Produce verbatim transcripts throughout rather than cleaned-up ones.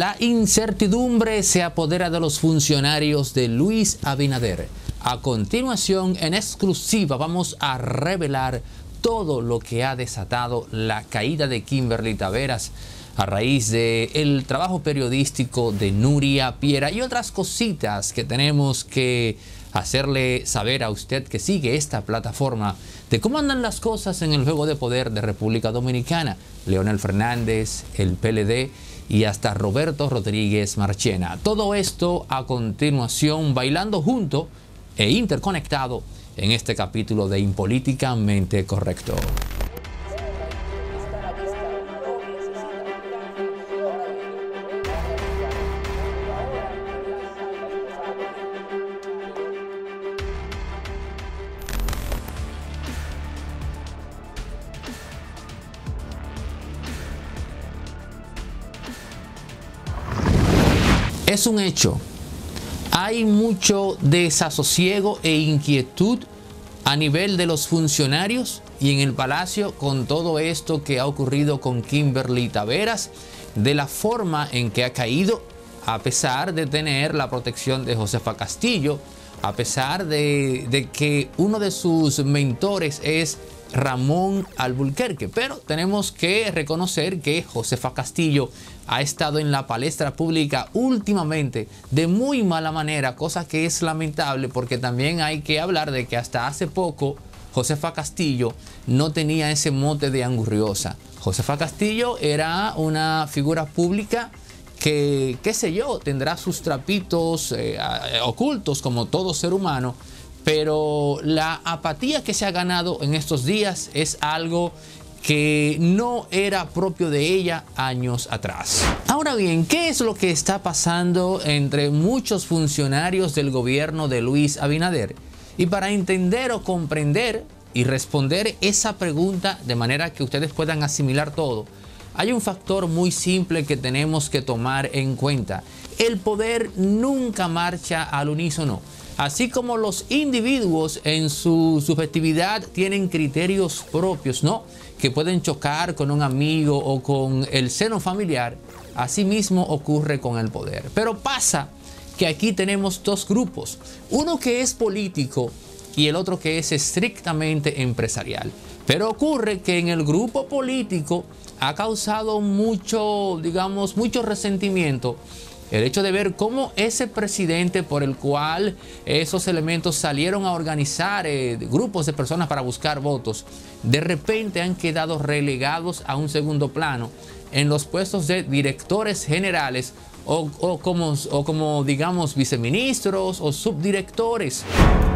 La incertidumbre se apodera de los funcionarios de Luis Abinader. A continuación, en exclusiva, vamos a revelar todo lo que ha desatado la caída de Kimberly Taveras a raíz del trabajo periodístico de Nuria Piera y otras cositas que tenemos que hacerle saber a usted que sigue esta plataforma de cómo andan las cosas en el juego de poder de República Dominicana. Leonel Fernández, el P L D y hasta Roberto Rodríguez Marchena. Todo esto a continuación, bailando junto e interconectado en este capítulo de Impolíticamente Correcto. Es un hecho. Hay mucho desasosiego e inquietud a nivel de los funcionarios y en el Palacio con todo esto que ha ocurrido con Kimberly Taveras, de la forma en que ha caído, a pesar de tener la protección de Josefa Castillo, a pesar de, de que uno de sus mentores es Ramón Alburquerque. Pero tenemos que reconocer que Josefa Castillo ha estado en la palestra pública últimamente de muy mala manera, cosa que es lamentable porque también hay que hablar de que hasta hace poco Josefa Castillo no tenía ese mote de angurriosa. Josefa Castillo era una figura pública que, qué sé yo, tendrá sus trapitos eh, ocultos como todo ser humano, pero la apatía que se ha ganado en estos días es algo que no era propio de ella años atrás. Ahora bien, ¿qué es lo que está pasando entre muchos funcionarios del gobierno de Luis Abinader? Y para entender o comprender y responder esa pregunta de manera que ustedes puedan asimilar todo, hay un factor muy simple que tenemos que tomar en cuenta. El poder nunca marcha al unísono. Así como los individuos en su subjetividad tienen criterios propios, ¿no?, que pueden chocar con un amigo o con el seno familiar, así mismo ocurre con el poder. Pero pasa que aquí tenemos dos grupos, uno que es político y el otro que es estrictamente empresarial. Pero ocurre que en el grupo político ha causado mucho, digamos, mucho resentimiento el hecho de ver cómo ese presidente por el cual esos elementos salieron a organizar eh, grupos de personas para buscar votos, de repente han quedado relegados a un segundo plano en los puestos de directores generales o, o, como, o como digamos viceministros o subdirectores.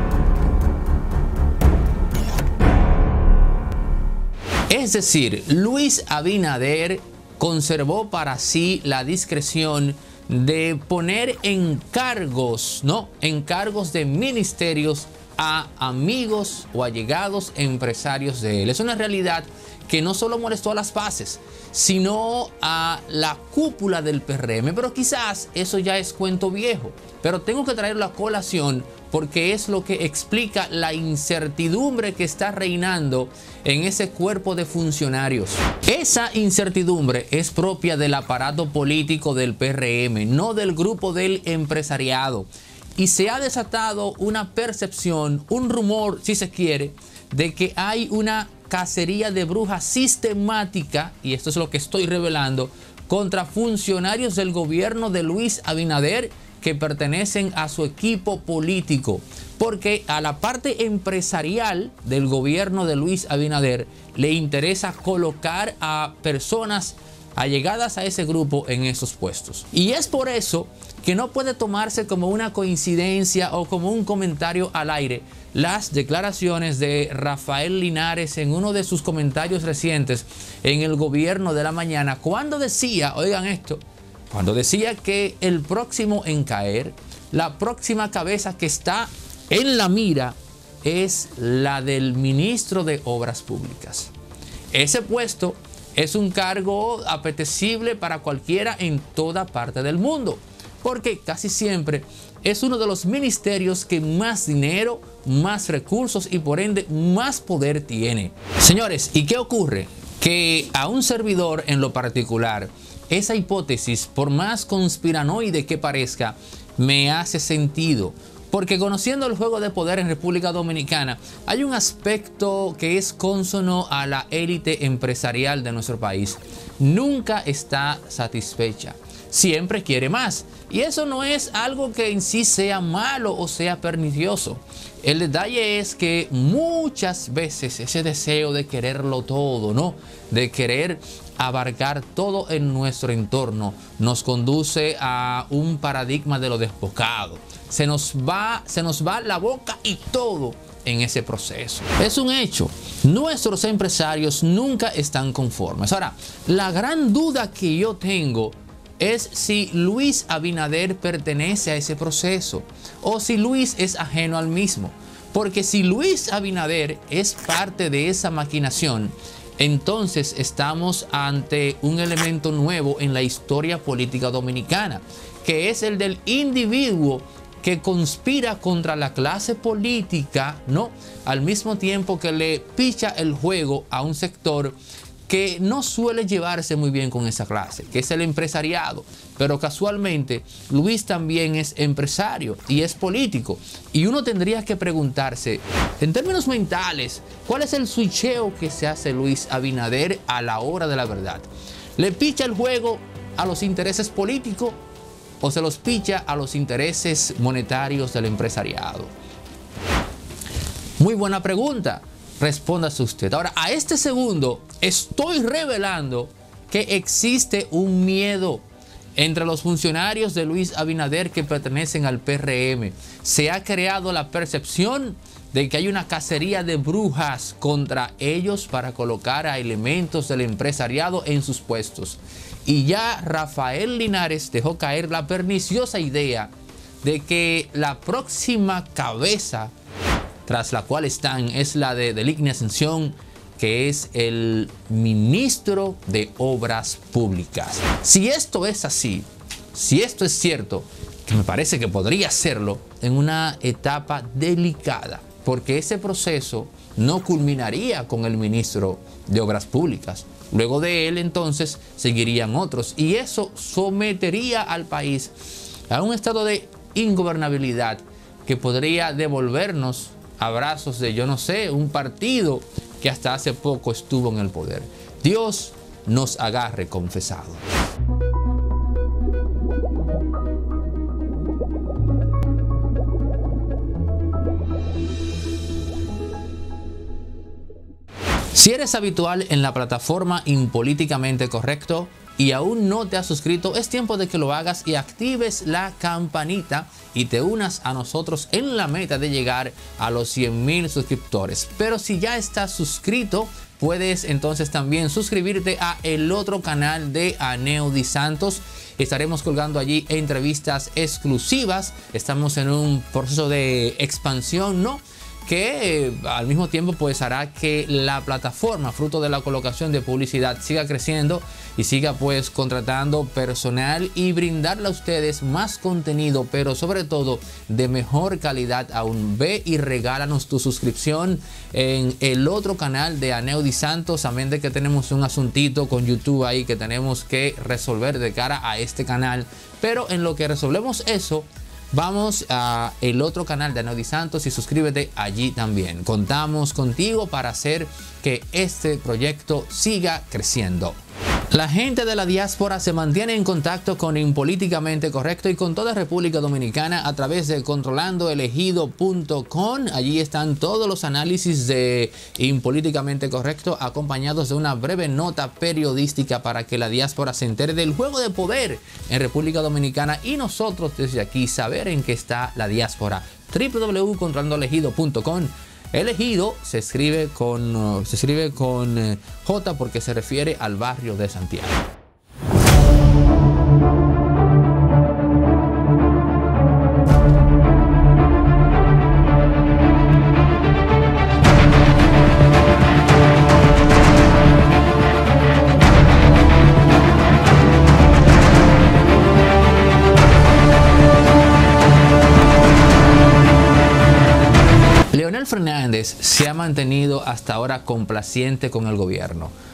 Es decir, Luis Abinader conservó para sí la discreción de poner encargos, ¿no? Encargos de ministerios a amigos o allegados empresarios de él. Es una realidad que no solo molestó a las bases, sino a la cúpula del P R M. Pero quizás eso ya es cuento viejo. Pero tengo que traerlo a colación porque es lo que explica la incertidumbre que está reinando en ese cuerpo de funcionarios. Esa incertidumbre es propia del aparato político del P R M, no del grupo del empresariado. Y se ha desatado una percepción, un rumor, si se quiere, de que hay una cacería de brujas sistemática, y esto es lo que estoy revelando, contra funcionarios del gobierno de Luis Abinader que pertenecen a su equipo político, porque a la parte empresarial del gobierno de Luis Abinader le interesa colocar a personas allegadas a ese grupo en esos puestos. Y es por eso que no puede tomarse como una coincidencia o como un comentario al aire las declaraciones de Rafael Linares en uno de sus comentarios recientes en El Gobierno de la Mañana, cuando decía, oigan esto, cuando decía que el próximo en caer, la próxima cabeza que está en la mira es la del ministro de Obras Públicas. Ese puesto es un cargo apetecible para cualquiera en toda parte del mundo, porque casi siempre es uno de los ministerios que más dinero, más recursos y por ende más poder tiene. Señores, ¿y qué ocurre? Que a un servidor en lo particular esa hipótesis, por más conspiranoide que parezca, me hace sentido. Porque conociendo el juego de poder en República Dominicana, hay un aspecto que es cónsono a la élite empresarial de nuestro país. Nunca está satisfecha. Siempre quiere más. Y eso no es algo que en sí sea malo o sea pernicioso. El detalle es que muchas veces ese deseo de quererlo todo, ¿no? De querer abarcar todo en nuestro entorno nos conduce a un paradigma de lo desbocado. Se nos va, se nos va la boca y todo en ese proceso. Es un hecho. Nuestros empresarios nunca están conformes. Ahora, la gran duda que yo tengo es si Luis Abinader pertenece a ese proceso o si Luis es ajeno al mismo. Porque si Luis Abinader es parte de esa maquinación, entonces estamos ante un elemento nuevo en la historia política dominicana, que es el del individuo que conspira contra la clase política, ¿no? Al mismo tiempo que le picha el juego a un sector que no suele llevarse muy bien con esa clase, que es el empresariado. Pero casualmente, Luis también es empresario y es político. Y uno tendría que preguntarse, en términos mentales, ¿cuál es el switcheo que se hace Luis Abinader a la hora de la verdad? ¿Le picha el juego a los intereses políticos o se los picha a los intereses monetarios del empresariado? Muy buena pregunta. Respóndase usted. Ahora, a este segundo estoy revelando que existe un miedo entre los funcionarios de Luis Abinader que pertenecen al P R M. Se ha creado la percepción de que hay una cacería de brujas contra ellos para colocar a elementos del empresariado en sus puestos. Y ya Rafael Linares dejó caer la perniciosa idea de que la próxima cabeza tras la cual están es la de Delignia Ascensión, que es el ministro de Obras Públicas. Si esto es así, si esto es cierto, que me parece que podría serlo en una etapa delicada, porque ese proceso no culminaría con el ministro de Obras Públicas. Luego de él, entonces, seguirían otros. Y eso sometería al país a un estado de ingobernabilidad que podría devolvernos abrazos de, yo no sé, un partido que hasta hace poco estuvo en el poder. Dios nos agarre confesados. Si eres habitual en la plataforma Impolíticamente Correcto y aún no te has suscrito, es tiempo de que lo hagas y actives la campanita y te unas a nosotros en la meta de llegar a los cien mil suscriptores. Pero si ya estás suscrito, puedes entonces también suscribirte a el otro canal de Aneudi Santos. Estaremos colgando allí entrevistas exclusivas. Estamos en un proceso de expansión, ¿no?, que eh, al mismo tiempo pues hará que la plataforma, fruto de la colocación de publicidad, siga creciendo y siga pues contratando personal y brindarle a ustedes más contenido, pero sobre todo de mejor calidad aún. Ve y regálanos tu suscripción en el otro canal de Aneudi Santos, amén de que tenemos un asuntito con YouTube ahí que tenemos que resolver de cara a este canal, pero en lo que resolvemos eso, vamos a el otro canal de Aneudi Santos y suscríbete allí también. Contamos contigo para hacer que este proyecto siga creciendo. La gente de la diáspora se mantiene en contacto con Impolíticamente Correcto y con toda República Dominicana a través de controlando elegido punto com. Allí están todos los análisis de Impolíticamente Correcto, acompañados de una breve nota periodística para que la diáspora se entere del juego de poder en República Dominicana y nosotros desde aquí saber en qué está la diáspora. w w w punto controlando elegido punto com. Elegido se escribe con, uh, se escribe con uh, J porque se refiere al barrio de Santiago. Leonel Fernández se ha mantenido hasta ahora complaciente con el gobierno,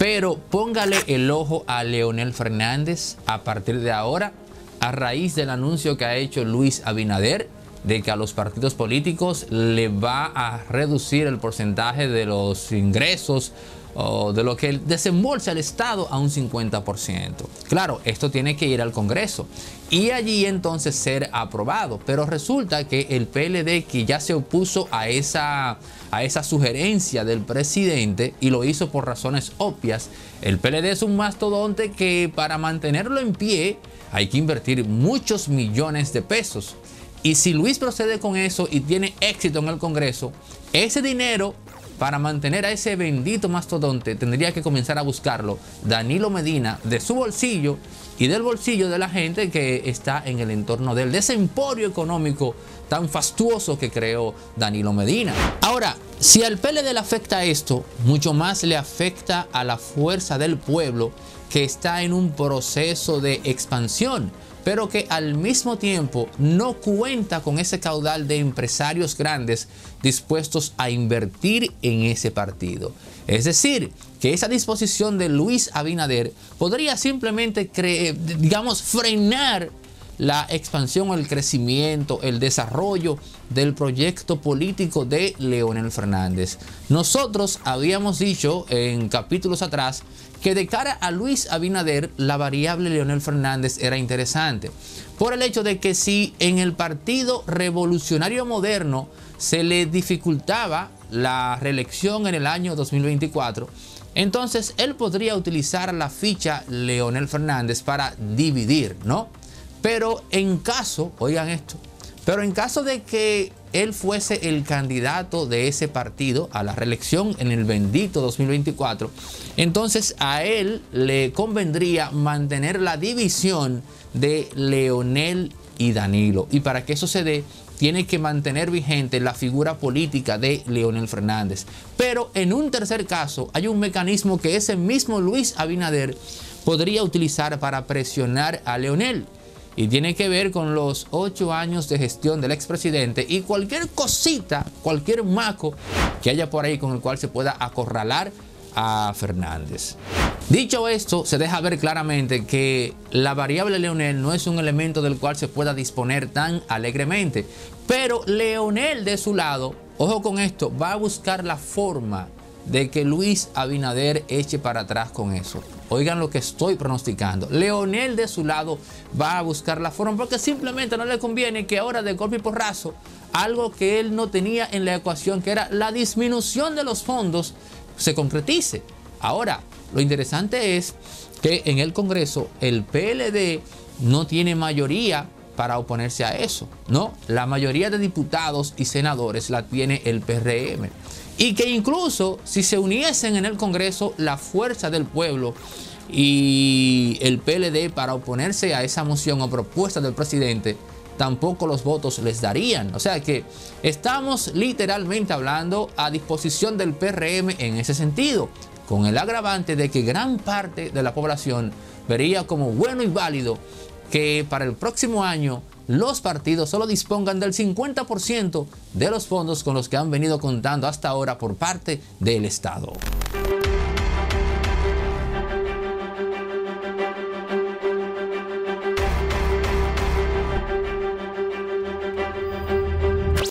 Pero póngale el ojo a Leonel Fernández a partir de ahora, a raíz del anuncio que ha hecho Luis Abinader de que a los partidos políticos le va a reducir el porcentaje de los ingresos o de lo que desembolsa el Estado a un cincuenta por ciento. Claro, esto tiene que ir al Congreso y allí entonces ser aprobado. Pero resulta que el P L D, que ya se opuso a esa, a esa sugerencia del presidente y lo hizo por razones obvias, el P L D es un mastodonte que para mantenerlo en pie hay que invertir muchos millones de pesos. Y si Luis procede con eso y tiene éxito en el Congreso, ese dinero para mantener a ese bendito mastodonte tendría que comenzar a buscarlo Danilo Medina de su bolsillo y del bolsillo de la gente que está en el entorno del de ese emporio económico tan fastuoso que creó Danilo Medina. Ahora, si al P L D le afecta esto, mucho más le afecta a la Fuerza del Pueblo, que está en un proceso de expansión, pero que al mismo tiempo no cuenta con ese caudal de empresarios grandes dispuestos a invertir en ese partido. Es decir, que esa disposición de Luis Abinader podría simplemente, digamos, frenar la expansión, el crecimiento, el desarrollo del proyecto político de Leonel Fernández. Nosotros habíamos dicho en capítulos atrás que de cara a Luis Abinader la variable Leonel Fernández era interesante, por el hecho de que si en el Partido Revolucionario Moderno se le dificultaba la reelección en el año dos mil veinticuatro, entonces él podría utilizar la ficha Leonel Fernández para dividir, ¿no? Pero en caso, oigan esto, pero en caso de que él fuese el candidato de ese partido a la reelección en el bendito dos mil veinticuatro, entonces a él le convendría mantener la división de Leonel y Danilo. Y para que eso se dé, tiene que mantener vigente la figura política de Leonel Fernández. Pero en un tercer caso, hay un mecanismo que ese mismo Luis Abinader podría utilizar para presionar a Leonel. Y tiene que ver con los ocho años de gestión del expresidente y cualquier cosita, cualquier maco que haya por ahí con el cual se pueda acorralar a Fernández. Dicho esto, se deja ver claramente que la variable Leonel no es un elemento del cual se pueda disponer tan alegremente. Pero Leonel de su lado, ojo con esto, va a buscar la forma de que Luis Abinader eche para atrás con eso. Oigan lo que estoy pronosticando. Leonel de su lado va a buscar la forma porque simplemente no le conviene que ahora de golpe y porrazo algo que él no tenía en la ecuación, que era la disminución de los fondos, se concretice. Ahora, lo interesante es que en el Congreso el P L D no tiene mayoría para oponerse a eso, ¿no? La mayoría de diputados y senadores la tiene el P R M. Y que incluso si se uniesen en el Congreso la Fuerza del Pueblo y el P L D para oponerse a esa moción o propuesta del presidente, tampoco los votos les darían. O sea que estamos literalmente hablando a disposición del P R M en ese sentido, con el agravante de que gran parte de la población vería como bueno y válido que para el próximo año los partidos solo dispongan del cincuenta por ciento de los fondos con los que han venido contando hasta ahora por parte del Estado.